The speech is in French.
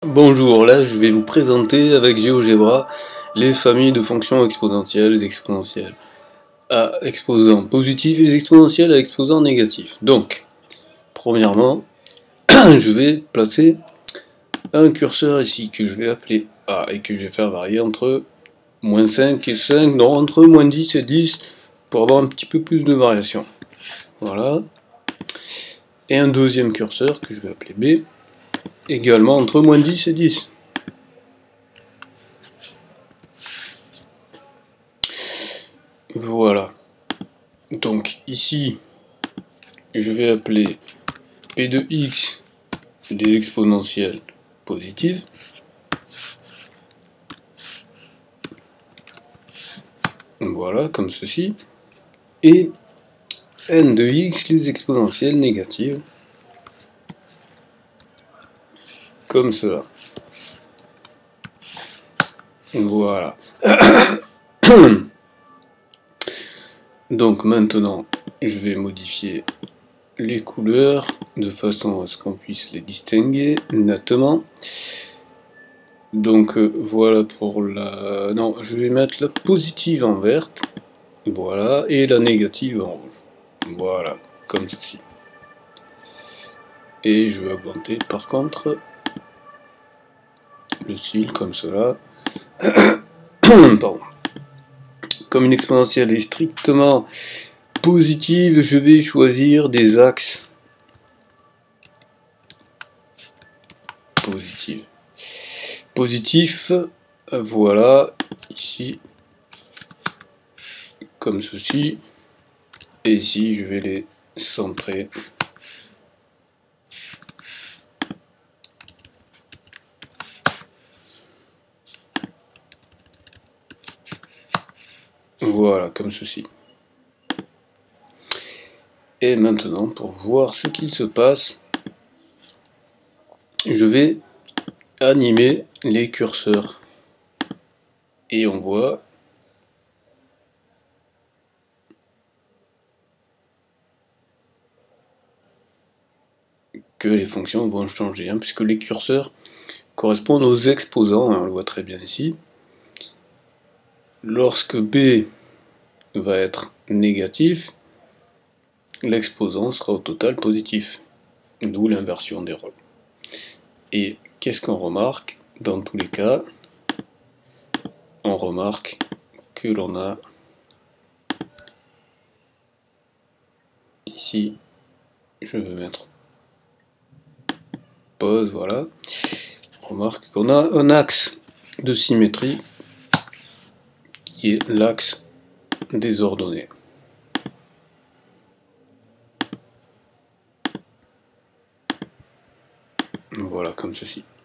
Bonjour, là je vais vous présenter avec GeoGebra les familles de fonctions exponentielles et exponentielles à exposant positif et exponentielles à exposant négatif. Donc, premièrement, je vais placer un curseur ici que je vais appeler A et que je vais faire varier entre moins 5 et 5, non, entre moins 10 et 10 pour avoir un petit peu plus de variation. Voilà. Et un deuxième curseur que je vais appeler B, également entre moins 10 et 10. Voilà. Donc ici, je vais appeler P de x des exponentielles positives. Voilà, comme ceci. Et n de x les exponentielles négatives. Comme cela. Voilà. Donc maintenant, je vais modifier les couleurs de façon à ce qu'on puisse les distinguer nettement. Donc voilà pour la... Non, je vais mettre la positive en verte. Voilà, et la négative en rouge. Voilà, comme ceci. Et je vais augmenter par contre le style comme cela. Pardon. Comme une exponentielle est strictement positive, je vais choisir des axes positifs. Positif, voilà, ici, comme ceci. Et ici, je vais les centrer. Voilà, comme ceci. Et maintenant, pour voir ce qu'il se passe, je vais animer les curseurs. Et on voit que les fonctions vont changer, hein, puisque les curseurs correspondent aux exposants, hein, on le voit très bien ici. Lorsque B va être négatif, l'exposant sera au total positif, d'où l'inversion des rôles. Et qu'est-ce qu'on remarque? Dans tous les cas, on remarque que l'on a ici, je vais mettre pause, voilà. On remarque qu'on a un axe de symétrie qui est l'axe des ordonnées. Voilà, comme ceci.